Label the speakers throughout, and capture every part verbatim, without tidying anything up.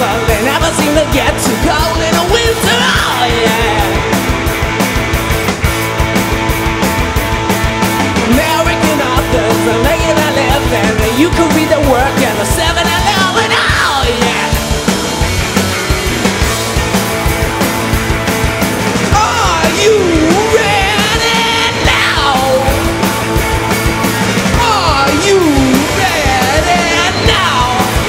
Speaker 1: but they never seem to get too cold in the winter. Oh yeah. American authors are making a living. You can read the work in the seven eleven. Oh yeah. Are you ready now? Are you ready now?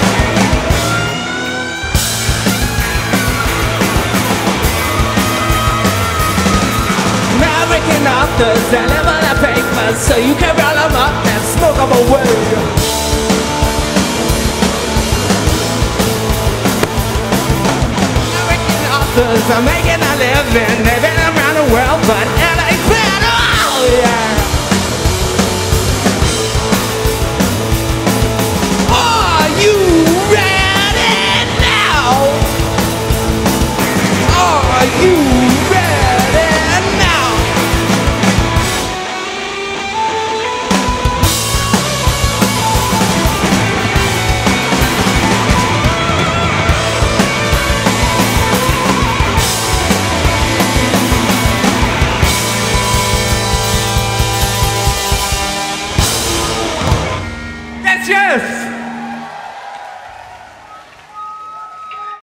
Speaker 1: American authors deliver their papers so you can roll them up and smoke them away. American authors are making a living. They've been around the world, but